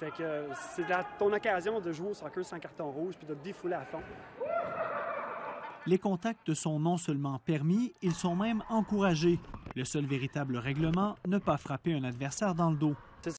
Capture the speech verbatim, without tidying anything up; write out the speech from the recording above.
Fait que c'est la, ton occasion de jouer au soccer sans carton rouge puis de te défouler à fond. Les contacts sont non seulement permis, ils sont même encouragés. Le seul véritable règlement, ne pas frapper un adversaire dans le dos.